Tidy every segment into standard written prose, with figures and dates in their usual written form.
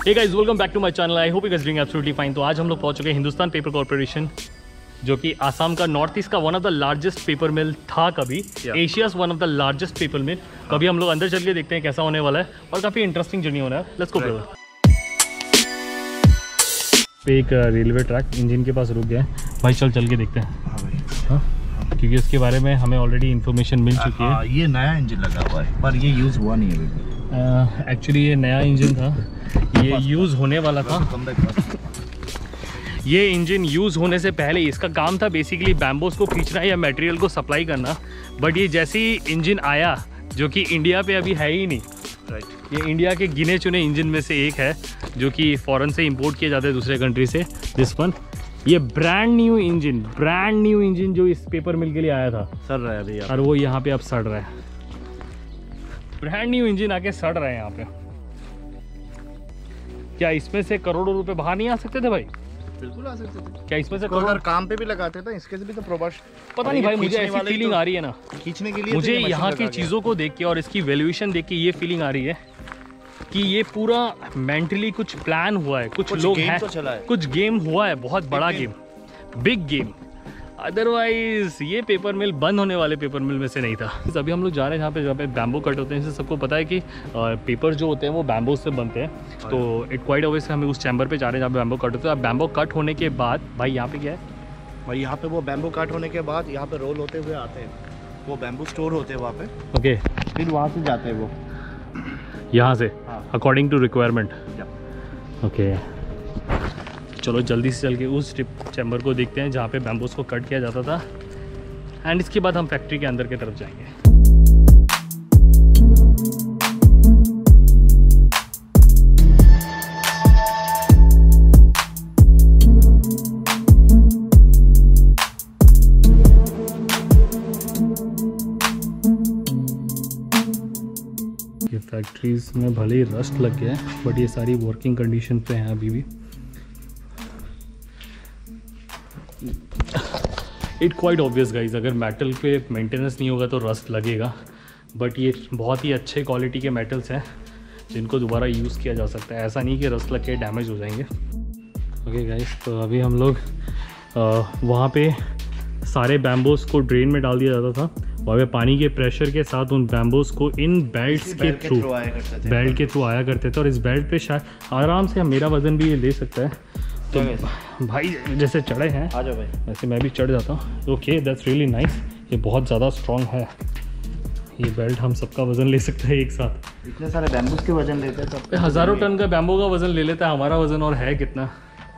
Hey guys, welcome back to my channel. I hope you guys doing absolutely fine. तो आज हम लोग पहुंच चुके हैं हिंदुस्तान पेपर कॉर्पोरेशन, जो कि आसाम का नॉर्थ ईस्ट का one of the largest paper mill था कभी, Asia's one of the largest paper mill. कभी हम लोग अंदर चल के देखते हैं कैसा होने वाला है और काफ़ी इंटरेस्टिंग जर्नी होना है। Let's go brother. पे एक रेलवे ट्रैक इंजन के पास रुक गया है भाई, चल के देखते हैं। हाँ भाई, हाँ, क्योंकि इसके बारे में हमें ऑलरेडी इन्फॉर्मेशन मिल चुकी है। ये नया इंजन लगा हुआ है पर ये यूज़ हुआ नहीं है अभी। एक्चुअली ये नया इंजन था, ये यूज़ होने वाला था। ये इंजन यूज़ होने से पहले इसका काम था बेसिकली बैम्बोस को खींचना या मटेरियल को सप्लाई करना। बट ये जैसे ही इंजन आया, जो कि इंडिया पे अभी है ही नहीं, राइट, ये इंडिया के गिने चुने इंजन में से एक है जो कि फ़ॉरेन से इंपोर्ट किए जाते हैं दूसरे कंट्री से। दिस वन, ये ब्रांड न्यू इंजन जो इस पेपर मिल के लिए आया था, सड़ रहा है अभी और वो यहाँ पे अब सड़ रहा है। ब्रांड न्यू इंजन आके सड़ रहे हैं यहाँ पे। क्या इसमें से करोड़ों रुपए बाहर नहीं आ सकते थे भाई? बिल्कुल आ सकते थे। क्या इसमें से अगर काम पे भी लगाते थे इसके से भी तो प्रोबेशन, पता नहीं भाई, मुझे ऐसी फीलिंग आ रही है ना खींचने के लिए। मुझे यहाँ की चीज़ों को देख के और इसकी वैल्यूएशन देख के ये फीलिंग आ रही है कि ये पूरा मेंटली कुछ प्लान हुआ है, कुछ लोग हैं, कुछ गेम हुआ है, बहुत बड़ा गेम, बिग गेम। अदरवाइज ये पेपर मिल बंद होने वाले पेपर मिल में से नहीं था। अभी हम लोग जा रहे हैं जहाँ पे बैम्बो कट होते हैं। इससे सबको पता है कि पेपर जो होते हैं वो बैम्बो से बनते हैं। तो इट क्वाइट ऑब्वियस हमें उस चैम्बर पे जा रहे हैं जहाँ पे बैम्बो कट होते हैं। अब बैम्बो कट होने के बाद भाई यहाँ पे क्या है भाई, यहाँ पे वो बैम्बो कट होने के बाद यहाँ पे रोल होते हुए आते हैं, वो बैम्बो स्टोर होते हैं वहाँ पे। ओके, फिर वहाँ से जाते हैं वो यहाँ से अकॉर्डिंग टू रिक्वायरमेंट। ओके, चलो जल्दी से चल के उस चैम्बर को देखते हैं जहाँ पे बैम्बूस को कट किया जाता था, एंड इसके बाद हम फैक्ट्री के अंदर की तरफ जाएंगे। ये फैक्ट्रीज में भले ही रस्ट लग गया है बट ये सारी वर्किंग कंडीशन पे हैं अभी भी। इट क्वाइट ऑब्वियस गाइज, अगर मेटल पे मेंटेनेंस नहीं होगा तो रस्ट लगेगा। बट ये बहुत ही अच्छे क्वालिटी के मेटल्स हैं जिनको दोबारा यूज़ किया जा सकता है। ऐसा नहीं कि रस्ट लग के डैमेज हो जाएंगे। ओके गाइज, तो अभी हम लोग वहाँ पे सारे बैम्बोस को ड्रेन में डाल दिया जाता था। वहाँ पे पानी के प्रेशर के साथ उन बैम्बोस को इन बेल्ट्स के थ्रू आया करते थे। और इस बेल्ट पे शायद आराम से मेरा वज़न भी ये ले सकता है। तो भाई जैसे चढ़े हैं, आ जाओ भाई, वैसे मैं भी चढ़ जाता हूँ। Okay, that's really nice. ये बहुत ज़्यादा स्ट्रॉन्ग है। ये बेल्ट हम सबका वज़न ले सकता है एक साथ। इतने सारे बैम्बूस के वजन लेते हैं तो हज़ारों टन का बैम्बो का वज़न ले लेता है। हमारा वज़न और है कितना?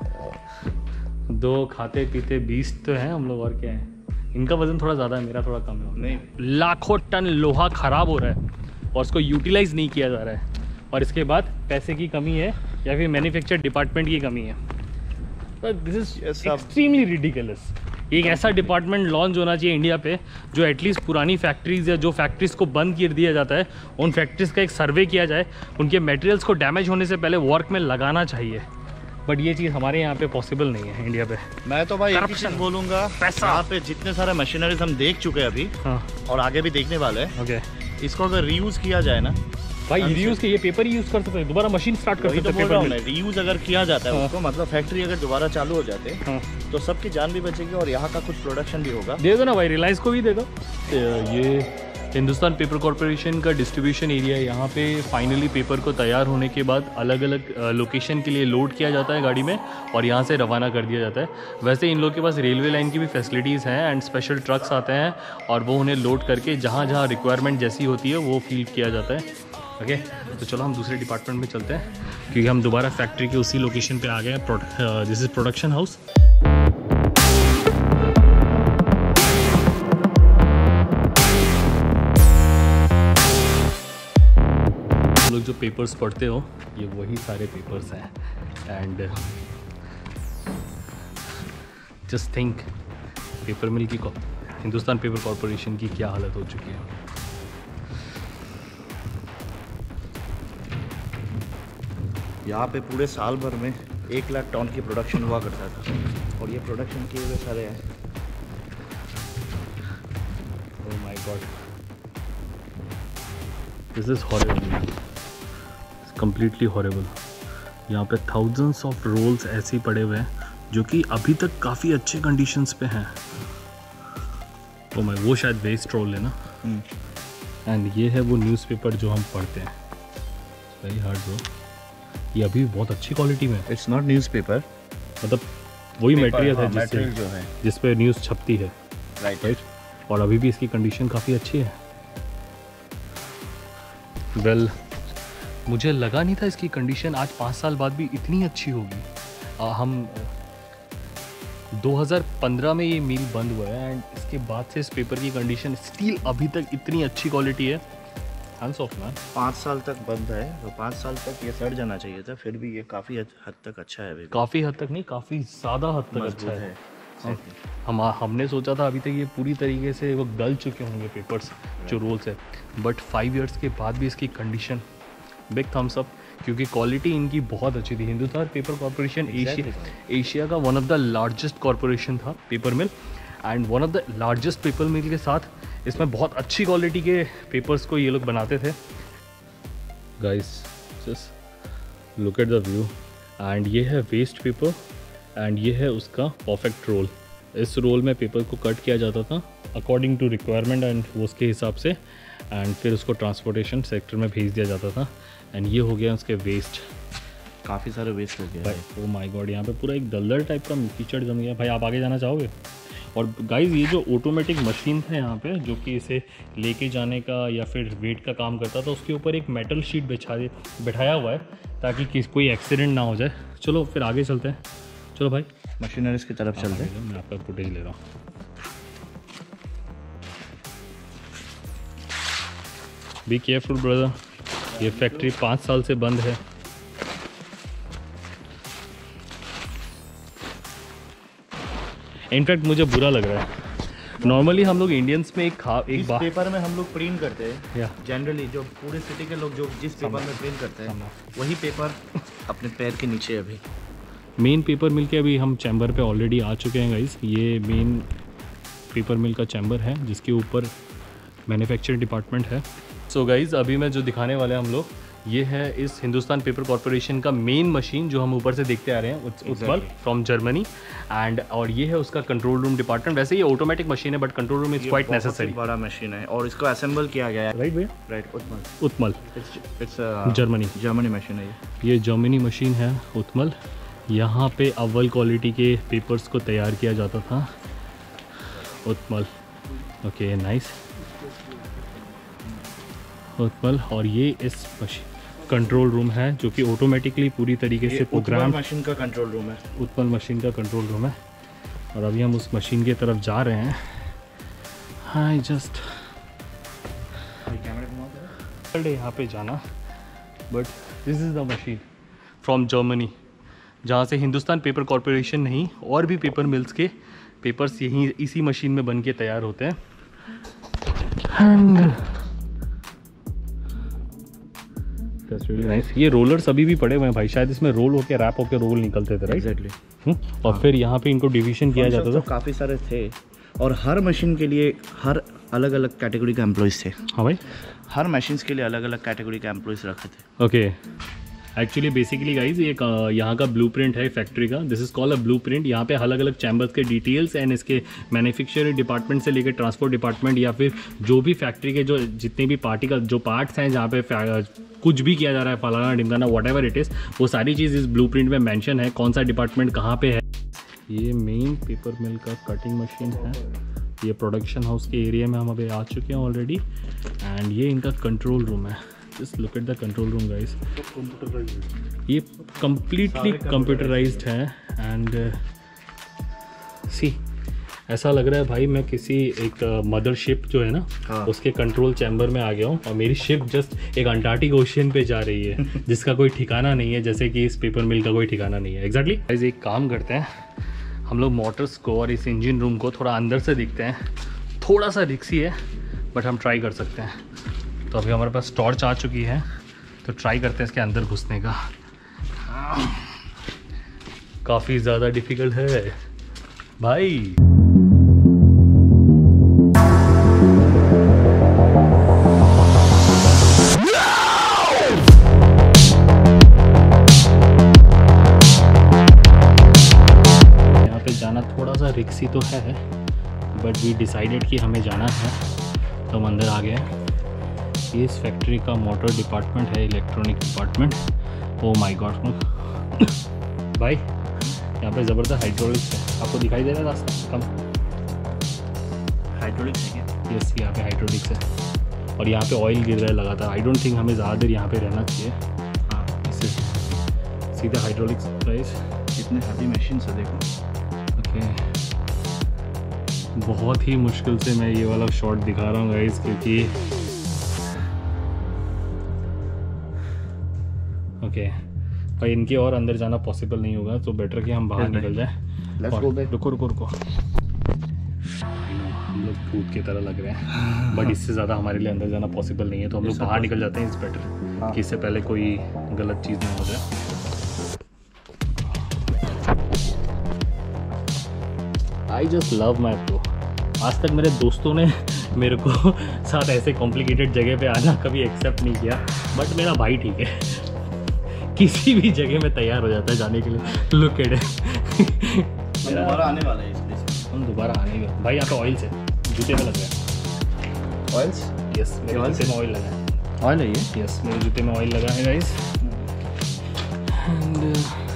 2 खाते पीते 20 तो हैं हम लोग, और क्या है। इनका वज़न थोड़ा ज़्यादा है, मेरा थोड़ा कम है। नहीं, लाखों टन लोहा ख़राब हो रहा है और उसको यूटिलाइज़ नहीं किया जा रहा है। और इसके बाद पैसे की कमी है या फिर मैन्युफैक्चर डिपार्टमेंट की कमी है। This is extremely ridiculous. एक ऐसा डिपार्टमेंट लॉन्च होना चाहिए इंडिया पे जो एटलीस्ट पुरानी फैक्ट्रीज़ या जो फैक्ट्रीज़ को बंद कर दिया जाता है उन फैक्ट्रीज़ का एक सर्वे किया जाए, उनके मटेरियल्स को डैमेज होने से पहले वर्क में लगाना चाहिए। बट ये चीज़ हमारे यहाँ पे पॉसिबल नहीं है इंडिया पे। मैं तो भाई एक ही चीज़ बोलूँगा, यहाँ पे जितने सारे मशीनरीज हम देख चुके हैं अभी, हाँ, और आगे भी देखने वाले हैं। ओके, इसको अगर रीयूज़ किया जाए ना भाई, रीयूज़ के ये पेपर ही यूज़ कर सकते हैं, दोबारा मशीन स्टार्ट कर सकते हैं। रीयूज़ अगर किया जाता है उसको, मतलब फैक्ट्री अगर दोबारा चालू हो जाते हैं तो सबकी जान भी बचेगी और यहाँ का कुछ प्रोडक्शन भी होगा। दे दो ना भाई, रिलायंस को भी दे दो। ये हिंदुस्तान पेपर कॉर्पोरेशन का डिस्ट्रीब्यूशन एरिया है। यहाँ पे फाइनली पेपर को तैयार होने के बाद अलग अलग लोकेशन के लिए लोड किया जाता है गाड़ी में और यहाँ से रवाना कर दिया जाता है। वैसे इन लोग के पास रेलवे लाइन की भी फैसिलिटीज़ हैं एंड स्पेशल ट्रक्स आते हैं और वो उन्हें लोड करके जहाँ जहाँ रिक्वायरमेंट जैसी होती है वो फील किया जाता है। ओके, तो चलो हम दूसरे डिपार्टमेंट में चलते हैं क्योंकि हम दोबारा फैक्ट्री के उसी लोकेशन पे आ गए हैं। This is production house. लोग जो पेपर्स पढ़ते हो ये वही सारे पेपर्स हैं। And just think paper mill की हिंदुस्तान पेपर कॉर्पोरेशन की क्या हालत हो चुकी है। यहाँ पे पूरे साल भर में 1 लाख टन की प्रोडक्शन हुआ करता था और ये प्रोडक्शन किए हुए सारे हैं। Oh my god, this is horrible, completely horrible. यहाँ पे थाउजेंड्स ऑफ रोल्स ऐसे ही पड़े हुए हैं जो कि अभी तक काफ़ी अच्छे कंडीशंस पे हैं। तो मैं वो शायद वेस्ट रोल है ना। एंड ये है वो न्यूज़पेपर जो हम पढ़ते हैं। वेरी हार्ड ब्रो, ये अभी बहुत अच्छी क्वालिटी में। इट्स नॉट न्यूज़पेपर, मतलब वही मटेरियल है मटेरियल जो है जिस पे न्यूज़ छपती है। राइट। और अभी भी इसकी कंडीशन काफ़ी अच्छी है। वेल मुझे लगा नहीं था इसकी कंडीशन आज 5 साल बाद भी इतनी अच्छी होगी। हम 2015 में ये मिल बंद हुआ है एंड इसके बाद से इस पेपर की कंडीशन स्टिल अभी तक इतनी अच्छी क्वालिटी है। Hands of man. 5 साल तक बंद है, तो 5 साल तक ये सड़ जाना चाहिए था, फिर भी ये काफ़ी हद तक अच्छा है। काफ़ी हद तक नहीं, काफ़ी ज़्यादा हद तक अच्छा है। हमने सोचा था अभी तक ये पूरी तरीके से वो गल चुके होंगे पेपर्स जो रोल्स है, बट 5 इयर्स के बाद भी इसकी कंडीशन बिग थम्स अप, क्योंकि क्वालिटी इनकी बहुत अच्छी थी। हिंदुस्तान पेपर कॉर्पोरेशन एशिया का one of the largest corporation था paper mill, and one of the largest paper mill के साथ इसमें बहुत अच्छी क्वालिटी के पेपर्स को ये लोग बनाते थे। Guys just look at the view, and ये है वेस्ट पेपर एंड ये है उसका परफेक्ट रोल। इस रोल में पेपर को कट किया जाता था अकॉर्डिंग टू रिक्वायरमेंट एंड उसके हिसाब से, एंड फिर उसको ट्रांसपोर्टेशन सेक्टर में भेज दिया जाता था। एंड ये हो गया उसके वेस्ट, काफ़ी सारे वेस्ट हो गए भाई। ओ माय गॉड, यहाँ पे पूरा एक दलदल टाइप का कीचड़ जम गया। भाई आप आगे जाना चाहोगे? और गाइस ये जो ऑटोमेटिक मशीन था यहाँ पे जो कि इसे लेके जाने का या फिर वेट का काम करता था, उसके ऊपर एक मेटल शीट बिठाया हुआ है ताकि कोई एक्सीडेंट ना हो जाए। चलो फिर आगे चलते हैं। चलो भाई मशीनरीज की तरफ चलते हैं। मैं आपका फुटेज ले रहा हूँ। बी केयरफुल ब्रदर, ये फैक्ट्री 5 साल से बंद है। इनफैक्ट मुझे बुरा लग रहा है। नॉर्मली हम लोग इंडियंस में एक बार पेपर में हम लोग प्रिंट करते हैं जनरली, जो पूरे सिटी के लोग जो जिस पेपर में प्रिंट करते हैं वही पेपर अपने पैर के नीचे। अभी मेन पेपर मिल के अभी हम चैम्बर पे ऑलरेडी आ चुके हैं गाइस। ये मेन पेपर मिल का चैम्बर है जिसके ऊपर मैन्युफैक्चरिंग डिपार्टमेंट है। सो गाइस अभी मैं जो दिखाने वाले हैं हम लोग, ये है इस हिंदुस्तान पेपर कॉर्पोरेशन का मेन मशीन जो हम ऊपर से देखते आ रहे हैं, उत्पल फ्रॉम जर्मनी। एंड और ये है उसका कंट्रोल रूम डिपार्टमेंट। वैसे ये ऑटोमेटिक मशीन है but control room is quite necessary. बड़ा मशीन है और इसको असेंबल किया गया है। राइट भैया? राइट। उत्मल इट्स जर्मनी मशीन है ये जर्मनी मशीन है उत्मल। यहाँ पे अव्वल क्वालिटी के पेपर्स को तैयार किया जाता था। उत्मल, ओके नाइस, उत्पल। और ये इस कंट्रोल रूम है जो कि ऑटोमेटिकली पूरी तरीके से प्रोग्राम मशीन का कंट्रोल रूम है। उत्पल मशीन का कंट्रोल रूम है और अभी हम उस मशीन की तरफ जा रहे हैं। हाय जस्ट यहाँ पे जाना, but this is the machine from Germany जहाँ से हिंदुस्तान पेपर कॉर्पोरेशन नहीं और भी पेपर मिल्स के पेपर्स यहीं इसी मशीन में बन के तैयार होते हैं। Really nice. ये रोलर्स अभी भी पड़े हुए हैं भाई, शायद इसमें रोल होके रैप होके रोल निकलते थे। एग्जैक्टली। और फिर यहाँ पे इनको डिवीजन किया जाता था। काफ़ी सारे थे और हर मशीन के लिए हर अलग अलग कैटेगरी का एम्प्लॉयज़ थे। हाँ भाई, हर मशीन्स के लिए अलग अलग कैटेगरी का एम्प्लॉयज़ रखे थे। ओके एक्चुअली बेसिकली गाइज ये यहाँ का ब्लूप्रिंट है फैक्ट्री का। This is called a blueprint. यहाँ पे अलग अलग चैम्बर्स के डिटेल्स एंड इसके मैन्युफैक्चरिंग डिपार्टमेंट से लेकर ट्रांसपोर्ट डिपार्टमेंट या फिर जो भी फैक्ट्री के जो जितने भी पार्टी का जो पार्ट्स हैं जहाँ पे कुछ भी किया जा रहा है, फलाना ढिमकाना वट एवर इट इज़, वो सारी चीज़ इस ब्लूप्रिंट में मेंशन है, कौन सा डिपार्टमेंट कहाँ पे है। ये मेन पेपर मिल का कटिंग मशीन है। ये प्रोडक्शन हाउस के एरिया में हम अभी आ चुके हैं ऑलरेडी एंड ये इनका कंट्रोल रूम है। Just look at the control room guys. ये कम्प्लीटली कंप्यूटराइज्ड है एंड सी ऐसा लग रहा है भाई मैं किसी एक मदरशिप जो है ना उसके कंट्रोल चैम्बर में आ गया हूँ और मेरी शिप जस्ट एक अंटार्कटिक ओशियन पे जा रही है जिसका कोई ठिकाना नहीं है, जैसे कि इस पेपर मिल का कोई ठिकाना नहीं है। एग्जैक्टली गाइस एक काम करते हैं हम लोग मोटर्स को और इस इंजन रूम को थोड़ा अंदर से देखते हैं। थोड़ा सा रिस्की है बट हम ट्राई कर सकते हैं। तो अभी हमारे पास टॉर्च आ चुकी है तो ट्राई करते हैं इसके अंदर घुसने का। काफ़ी ज़्यादा डिफ़िकल्ट है भाई। एसी तो है, बट वी डिसाइडेड कि हमें जाना है तो हम अंदर आ गए हैं। ये इस फैक्ट्री का मोटर डिपार्टमेंट है, electronic department. Oh my god भाई, यहाँ पे ज़बरदस्त हाइड्रोलिक्स है। आपको दिखाई दे रहा है रास्ता? कम हाइड्रोलिक्स है क्या? यस, यहाँ पे हाइड्रोलिक्स है और यहाँ पे ऑयल गिर रहा है लगातार। आई डोंट थिंक हमें ज़्यादा देर यहाँ पे रहना चाहिए। हाँ, इससे सीधा हाइड्रोलिक्स प्राइस। कितने हैवी मशीन है देखो। ओके, बहुत ही मुश्किल से मैं ये वाला शॉट दिखा रहा हूँ गाइस, क्योंकि ओके भाई इनके और अंदर जाना पॉसिबल नहीं होगा, तो बेटर कि हम बाहर निकल जाए। रुको रुको रुको, हम लोग भूत की तरह लग रहे हैं, बट इससे ज़्यादा हमारे लिए अंदर जाना पॉसिबल नहीं है, तो हम लोग बाहर निकल जाते हैं। इट्स बेटर कि इससे पहले कोई गलत चीज़ ना हो जाए। I just love my pro. आज तक मेरे दोस्तों ने मेरे को साथ ऐसे कॉम्प्लिकेटेड जगह पे आना कभी एक्सेप्ट नहीं किया, बट मेरा भाई ठीक है, किसी भी जगह में तैयार हो जाता है जाने के लिए। Look at it. दोबारा आने वाला है इस हम दोबारा आने के भाई। यहाँ पे ऑयल्स है, जूते में लग रहा है ऑयल्स। यस, मेरे जूते में ऑयल लगा है। ऑयल है ये? यस, मेरे जूते में ऑयल लगा है गाइस। एंड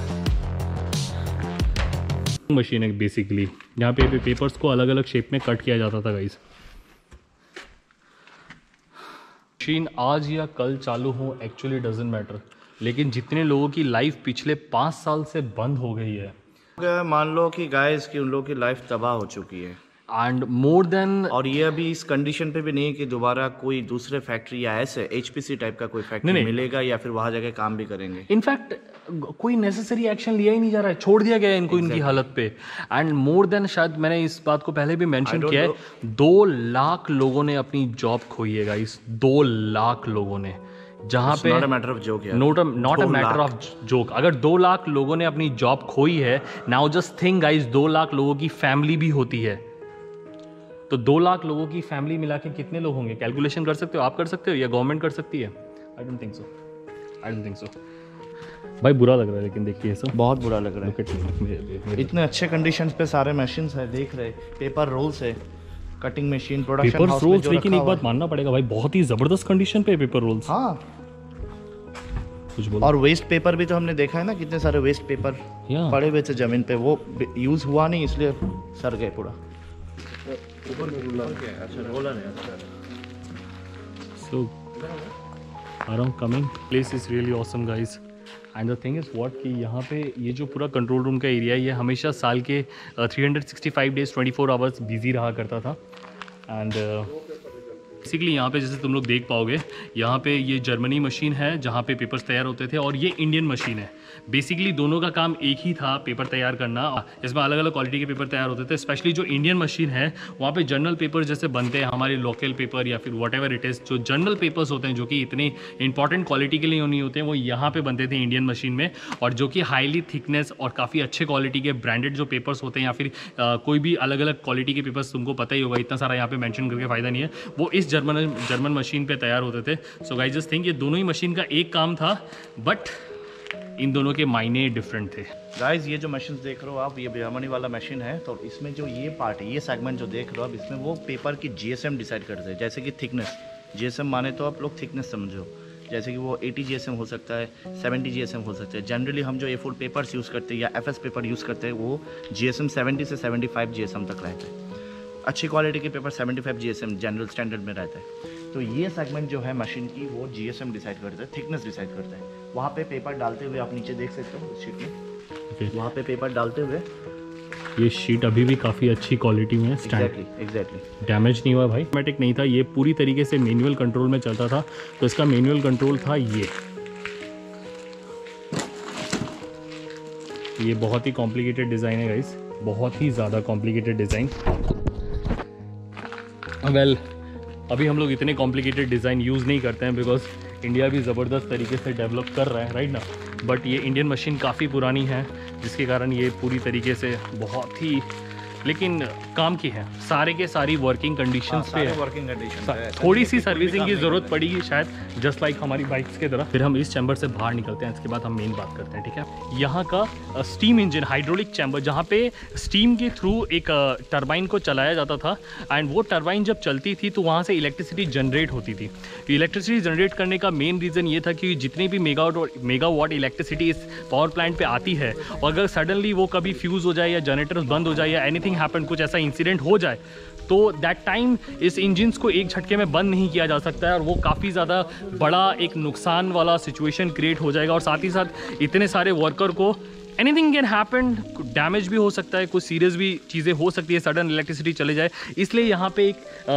मशीन है बेसिकली, यहाँ पे पेपर्स को अलग अलग शेप में कट किया जाता था गाइस। मशीन आज या कल चालू हो एक्चुअली डजंट मैटर, लेकिन जितने लोगों की लाइफ पिछले 5 साल से बंद हो गई है, मान लो कि गाइस कि उन लोगों की लाइफ तबाह हो चुकी है, एंड मोर देन, और ये अभी इस कंडीशन पे भी नहीं है कि दोबारा कोई दूसरे फैक्ट्री या ऐसे HPC टाइप का कोई फैक्ट्री मिलेगा या फिर वहां जाके काम भी करेंगे। इनफैक्ट कोई नेसेसरी एक्शन लिया ही नहीं जा रहा है, छोड़ दिया गया है इनको इनकी हालत पे। एंड मोर देन, शायद मैंने इस बात को पहले भी मेंशन किया है, 2 लाख लोगों ने अपनी जॉब खोई है गाइस। 2 लाख लोगों ने, जहाँ पे not a matter of joke, not a matter of joke. अगर 2 लाख लोगों ने अपनी जॉब खोई है, now just think guys, 2 lakh लोगों की फैमिली भी होती है, तो 2 लाख लोगों की फैमिली मिला के कितने लोग होंगे? कैलकुलेशन कर सकते हो, आप कर सकते हो या गवर्नमेंट कर सकती है? आई डोंट थिंक सो भाई। बुरा लग रहा है लेकिन देखिए, सब बहुत बुरा लग रहा है। इतने अच्छे कंडीशंस पे सारे मशीन्स है, देख रहे, पेपर रोल्स है, cutting machine, production paper rolls. लेकिन एक बात मानना पड़ेगा भाई, बहुत ही जबरदस्त कंडीशन पे पेपर रोल्स। हाँ, कुछ बोलो। और वेस्ट पेपर भी तो हमने देखा है ना, कितने सारे वेस्ट पेपर पड़े हुए थे जमीन पे, वो यूज हुआ नहीं इसलिए सड़ गए पूरा। ऊपर में रोलर है, अच्छा रोलर है। So around coming place is really awesome guys, and the thing is what कि यहाँ पे ये जो पूरा कंट्रोल रूम का एरिया है, ये हमेशा साल के 365 डेज 24 आवर्स बिजी रहा करता था। एंड बेसिकली यहाँ पे जैसे तुम लोग देख पाओगे, यहाँ पे ये जर्मनी मशीन है जहाँ पे पेपर्स तैयार होते थे, और ये इंडियन मशीन है। बेसिकली दोनों का काम एक ही था, पेपर तैयार करना। इसमें अलग अलग क्वालिटी के पेपर तैयार होते थे। स्पेशली जो इंडियन मशीन है, वहाँ पे जर्नल पेपर जैसे बनते हैं, हमारे लोकल पेपर या फिर वट एवर इट इज़, जो जर्नल पेपर्स होते हैं जो कि इतने इंपॉर्टेंट क्वालिटी के लिए नहीं होते हैं, वो यहाँ पे बनते थे इंडियन मशीन में। और जो कि हाईली थिकनेस और काफ़ी अच्छे क्वालिटी के ब्रांडेड जो पेपर्स होते हैं, या फिर कोई भी अलग अलग क्वालिटी के पेपर्स, तुमको पता ही होगा, इतना सारा यहाँ पे मेंशन करके फ़ायदा नहीं है, वो इस जर्मन मशीन पे तैयार होते थे। सो गाइस जस्ट थिंक, ये दोनों ही मशीन का एक काम था, बट इन दोनों के मायने डिफरेंट थे। गाइस ये जो मशीन देख रहे हो आप, ये जर्मनी वाला मशीन है, तो इसमें जो ये पार्ट है, ये सेगमेंट जो देख रहे हो आप, इसमें वो पेपर की GSM डिसाइड करते हैं। जैसे कि थिकनेस, GSM माने तो आप लोग थिकनेस समझो, जैसे कि वो 80 GSM हो सकता है, 70 GSM हो सकता है। जनरली हम जो A4 पेपर्स यूज़ करते हैं या FS पेपर यूज़ करते हैं, वो GSM 70 से 75 GSM तक रहता है। अच्छी क्वालिटी के पेपर 75 GSM जनरल स्टैंडर्ड में रहता है। तो ये सेगमेंट जो है मशीन की, वो GSM डिसाइड करता है, थिकनेस डिसाइड करता है। वहाँ पे पेपर डालते हुए आप नीचे देख सकते हो शीट में, वहाँ पे पेपर डालते हुए, ये शीट अभी भी काफ़ी अच्छी क्वालिटी में है। एग्जैक्टली डैमेज नहीं हुआ भाई। ऑटोमेटिक नहीं था, ये पूरी तरीके से मैनुअल कंट्रोल में चलता था। तो इसका मैनुअल कंट्रोल था ये बहुत ही कॉम्प्लिकेटेड डिज़ाइन है गाइस, बहुत ही ज़्यादा कॉम्प्लिकेटेड डिज़ाइन। वेल अभी हम लोग इतने कॉम्प्लिकेटेड डिज़ाइन यूज़ नहीं करते हैं, बिकॉज इंडिया भी ज़बरदस्त तरीके से डेवलप कर रहा है, राइट ना। बट ये इंडियन मशीन काफ़ी पुरानी है, जिसके कारण ये पूरी तरीके से बहुत ही लेकिन काम की है, सारे के सारी वर्किंग कंडीशंस पे है। वर्किंग कंडीशन थोड़ी सी सर्विसिंग की ज़रूरत पड़ेगी शायद, जस्ट लाइक हमारी बाइक्स की तरह। फिर हम इस चैम्बर से बाहर निकलते हैं, इसके बाद हम मेन बात करते हैं, ठीक है। यहाँ का स्टीम इंजन, हाइड्रोलिक चैम्बर, जहाँ पे स्टीम के थ्रू एक टरबाइन को चलाया जाता था, एंड वो टरबाइन जब चलती थी तो वहाँ से इलेक्ट्रिसिटी जनरेट होती थी। इलेक्ट्रिसिटी जनरेट करने का मेन रीज़न ये था कि जितनी भी मेगावाट इलेक्ट्रिसिटी इस पावर प्लांट पे आती है, और अगर सडनली वो कभी फ्यूज़ हो जाए या जनरेटर्स बंद हो जाए या एनीथिंग हैपन, कुछ ऐसा इंसिडेंट हो जाए, तो दैट टाइम इस इंजन्स को एक झटके में बंद नहीं किया जा सकता है, और वो काफ़ी ज़्यादा बड़ा एक नुकसान वाला सिचुएशन क्रिएट हो जाएगा। और साथ ही साथ इतने सारे वर्कर को एनीथिंग कैन हैपन, डैमेज भी हो सकता है, कुछ सीरियस भी चीज़ें हो सकती है, सडन इलेक्ट्रिसिटी चले जाए। इसलिए यहाँ पे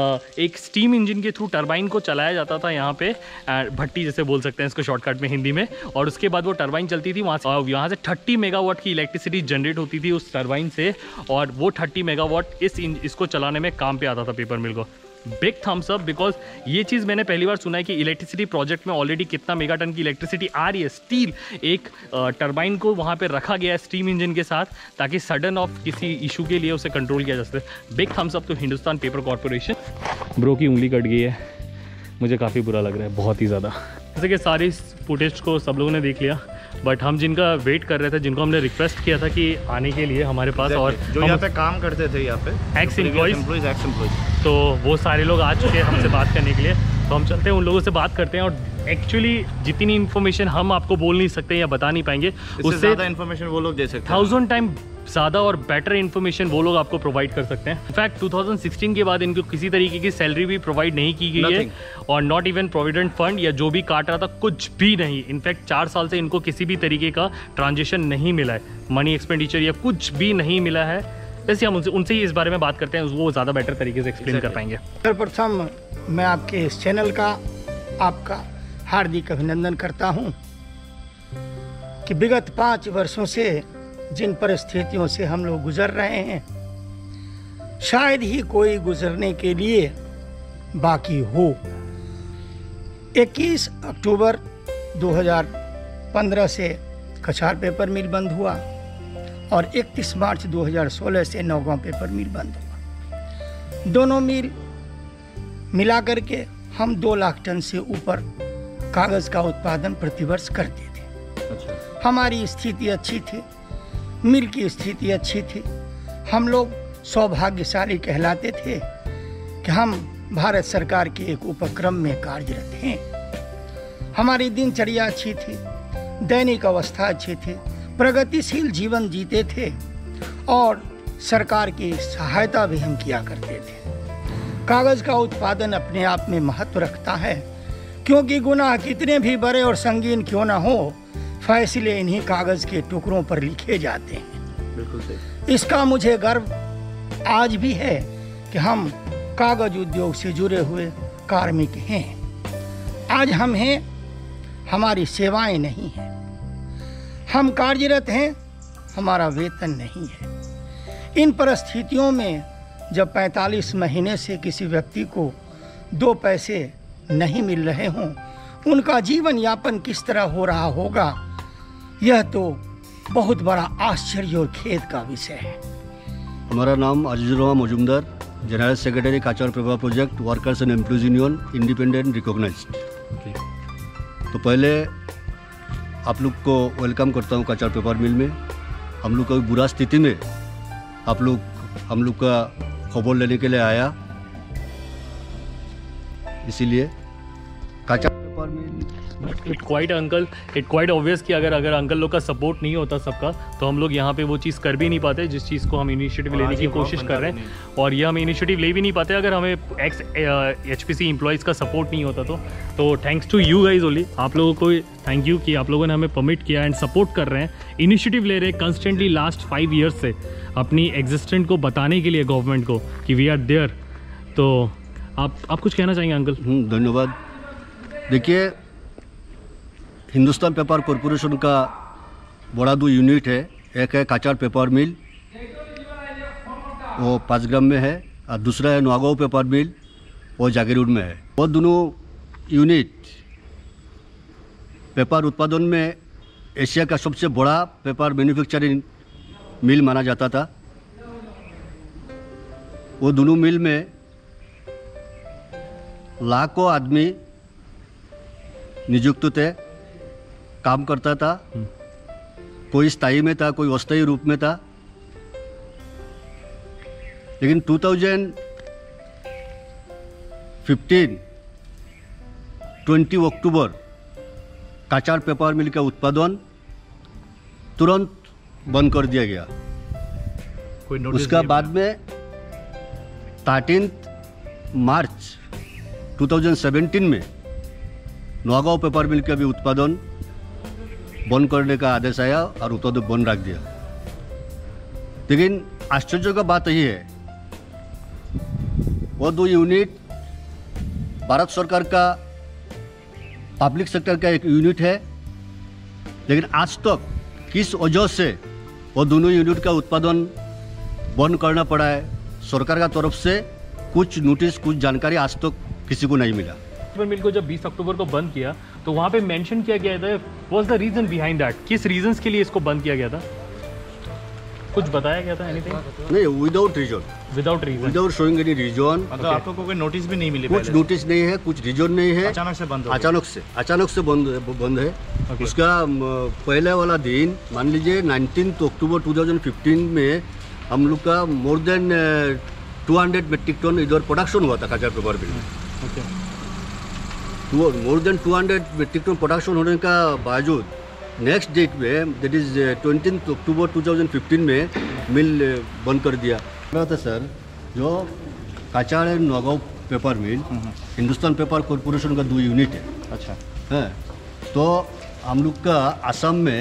एक स्टीम इंजन के थ्रू टरबाइन को चलाया जाता था यहाँ पे, भट्टी जैसे बोल सकते हैं इसको शॉर्टकट में हिंदी में। और उसके बाद वो टरबाइन चलती थी, यहाँ से 30 मेगावाट की इलेक्ट्रिसिटी जनरेट होती थी उस टरबाइन से, और वो 30 मेगावाट इसको चलाने में काम पे आता था पेपर मिल को। बिग थम्स अप, बिकॉज ये चीज़ मैंने पहली बार सुना है कि इलेक्ट्रिसिटी प्रोजेक्ट में ऑलरेडी कितना मेगाटन की इलेक्ट्रिसिटी आ रही है। स्टील एक टरबाइन को वहाँ पे रखा गया है स्टीम इंजन के साथ, ताकि सडन ऑफ किसी इशू के लिए उसे कंट्रोल किया जा सके। Big thumbs up to Hindustan paper corporation. Bro की उंगली कट गई है, मुझे काफ़ी बुरा लग रहा है, बहुत ही ज़्यादा। जैसे कि सारी फुटेज को सब लोगों ने देख लिया, बट हम जिनका वेट कर रहे थे, जिनको हमने रिक्वेस्ट किया था कि आने के लिए हमारे पास, और जो यहाँ पे काम करते थे, यहाँ पे एक्स एम्प्लॉयज़, तो वो सारे लोग आ चुके हैं हमसे बात करने के लिए। तो हम चलते हैं, उन लोगों से बात करते हैं। और एक्चुअली जितनी इन्फॉर्मेशन हम आपको बोल नहीं सकते या बता नहीं पाएंगे, उससे ज़्यादा इन्फॉर्मेशन वो लोग दे सकते हैं। 1000 टाइम ज़्यादा और बेटर इन्फॉर्मेशन वो लोग आपको प्रोवाइड कर सकते हैं। इनफैक्ट 2016 के बाद इनको किसी तरीके की सैलरी भी प्रोवाइड नहीं की गई है, और नॉट इवन प्रोविडेंट फंड या जो भी काट रहा था, कुछ भी नहीं। इनफैक्ट 4 साल से इनको किसी भी तरीके का ट्रांजेक्शन नहीं मिला है, मनी एक्सपेंडिचर या कुछ भी नहीं मिला है। वैसे हम उनसे ही इस बारे में बात करते हैं, वो ज़्यादा बेटर तरीके से एक्सप्लेन कर पाएंगे। सर्वप्रथम मैं आपके इस चैनल का आपका हार्दिक अभिनंदन करता हूं कि विगत 5 वर्षों से जिन परिस्थितियों से हम लोग गुजर रहे हैं, शायद ही कोई गुजरने के लिए बाकी हो। 21 अक्टूबर 2015 से कछार पेपर मिल बंद हुआ, और 31 मार्च 2016 से नौगांव पेपर मिल बंद हुआ। दोनों मिल मिला करके हम 2 लाख टन से ऊपर कागज़ का उत्पादन प्रतिवर्ष करते थे। अच्छा। हमारी स्थिति अच्छी थी, मिल की स्थिति अच्छी थी। हम लोग सौभाग्यशाली कहलाते थे कि हम भारत सरकार के एक उपक्रम में कार्यरत हैं। हमारी दिनचर्या अच्छी थी, दैनिक अवस्था अच्छी थी, प्रगतिशील जीवन जीते थे, और सरकार की सहायता भी हम किया करते थे। कागज़ का उत्पादन अपने आप में महत्व रखता है, क्योंकि गुनाह कितने भी बड़े और संगीन क्यों ना हो, फैसले इन्हीं कागज़ के टुकड़ों पर लिखे जाते हैं। बिल्कुल सही। इसका मुझे गर्व आज भी है कि हम कागज़ उद्योग से जुड़े हुए कार्मिक हैं। आज हम हैं, हमारी सेवाएं नहीं हैं। हम कार्यरत हैं, हमारा वेतन नहीं है। इन परिस्थितियों में जब 45 महीने से किसी व्यक्ति को 2 पैसे नहीं मिल रहे हों, उनका जीवन यापन किस तरह हो रहा होगा, यह तो बहुत बड़ा आश्चर्य और खेद का विषय है। हमारा नाम Azizurrahman Majumdar, general secretary Cachar paper project, workers and employees union, independent recognized. तो पहले आप लोग को वेलकम करता हूँ काचार पेपर मिल में। हम लोग कोई बुरा स्थिति में हम लोग का खबर लेने के लिए आया, इसीलिए Cachar paper mill. It quite uncle, it quite obvious कि अगर अंकल लोग का सपोर्ट नहीं होता सबका, तो हम लोग यहाँ पे वो चीज़ कर भी नहीं पाते जिस चीज़ को हम इनिशिएटिव लेने की कोशिश कर रहे हैं। और ये हम इनिशिएटिव ले भी नहीं पाते अगर हमें एक्स HPC एम्प्लॉयज़ का सपोर्ट नहीं होता। तो thanks to you guys only, आप लोगों को थैंक यू कि आप लोगों ने हमें परमिट किया एंड सपोर्ट कर रहे हैं, इनिशिएटिव ले रहे हैं कंस्टेंटली लास्ट 5 ईयर्स से अपनी एग्जिस्टेंट को बताने के लिए गवर्नमेंट को कि वी आर देयर। तो आप कुछ कहना चाहेंगे अंकल? धन्यवाद। देखिए, हिंदुस्तान पेपर कॉरपोरेशन का बड़ा 2 यूनिट है। एक है काचार पेपर मिल, वो 5 ग्राम में है, और दूसरा है नौगांव पेपर मिल, वो जागीरोड में है। वो दोनों यूनिट पेपर उत्पादन में एशिया का सबसे बड़ा पेपर मैन्युफैक्चरिंग मिल माना जाता था। वो दोनों मिल में लाखों आदमी नियुक्त थे, काम करता था। कोई स्थायी में था, कोई अस्थायी रूप में था। लेकिन 2015 20 अक्टूबर काचार पेपर मिल का उत्पादन तुरंत बंद कर दिया गया। कोई नोटिस उसका नहीं बाद में 13 मार्च 2017 में नौगांव पेपर मिल का भी उत्पादन बंद करने का आदेश आया और उत्पादन बंद रख दिया। लेकिन आश्चर्य का बात यही है, वो 2 यूनिट भारत सरकार का पब्लिक सेक्टर का एक यूनिट है, लेकिन आज तक किस वजह से वो दोनों यूनिट का उत्पादन बंद करना पड़ा है, सरकार का तरफ से कुछ नोटिस, कुछ जानकारी आज तक किसी को नहीं मिला। पेपर मिल को जब 20 अक्टूबर को बंद किया तो वहाँ पे मेंशन किया गया था, what's the reason behind that? किस रीजंस के लिए इसको बंद किया गया था? कुछ बताया गया था? एनीथिंग? नहीं, without reason, without reason, without showing any reason. मतलब आप लोगों को कोई नोटिस भी नहीं मिली? कुछ नोटिस नहीं है, कुछ रीजन नहीं है, अचानक से बंद हो गया। अचानक से बंद है। उसका पहले वाला दिन मान लीजिए 19 अक्टूबर 2015 में हम लोग का मोर देन 200 मेट्रिक टन इधर प्रोडक्शन हुआ था काचार पेपर मिल में। More than 200 metric ton production होने का बावजूद नेक्स्ट डेट में, दैट इज 20 अक्टूबर 2015 में मिल बंद कर दिया। था सर, जो Cachar Nagaon paper mill Hindustan paper corporation का 2 यूनिट है। अच्छा है, तो हम लोग का आसाम में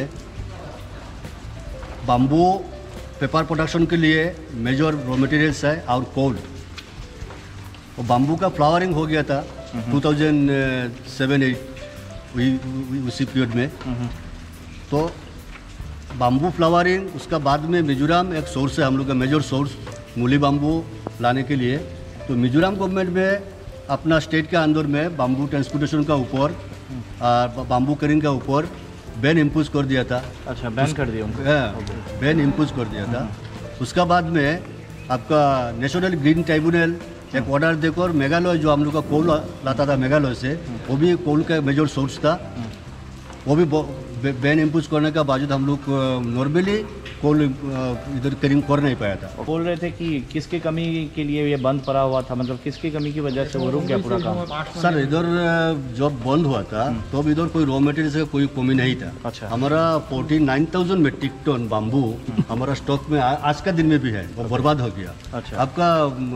बाम्बू पेपर प्रोडक्शन के लिए मेजर रॉ मटेरियल्स है और कोल। और बाम्बू का फ्लावरिंग हो गया था 2007-8 उसी पीरियड में। तो बाम्बू फ्लावरिंग, उसका बाद में मिजोरम एक सोर्स है हम लोग का, मेजर सोर्स मूली बाम्बू लाने के लिए। तो मिजोरम गवर्नमेंट में अपना स्टेट के अंदर में बाम्बू ट्रांसपोर्टेशन का ऊपर, बाम्बू कटिंग का ऊपर बैन इम्पोज कर दिया था। अच्छा, बैन कर दिया उनको? बैन इम्पोज कर दिया था। उसका बाद में आपका नेशनल ग्रीन ट्राइब्यूनल एक ऑर्डर देकर मेघालय, जो हम लोग का कोल लाता था मेघालय से, वो भी कोल का मेजर सोर्स था, वो भी बैन इम्पोज करने का बावजूद हम लोग नॉर्मली कोल इधर करीम कर नहीं पाया था। बोल रहे थे कि किसकी कमी के लिए ये बंद पड़ा हुआ था, मतलब किसकी कमी की वजह से वो रुक गया पूरा काम? सर, इधर जब बंद हुआ था तो इधर कोई रॉ मटेरियल का कोई कमी नहीं था। अच्छा। हमारा 49,000 मेट्रिक टन बाम्बू हमारा स्टॉक में आज का दिन में भी है, वो बर्बाद हो गया। अच्छा। आपका